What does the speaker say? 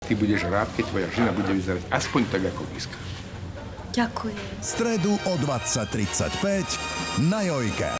Ty budeš rád, keď tvoja žena bude vyzerať aspoň tak ako dneska. Ďakujem. Stredu o 20:35 na Jojke.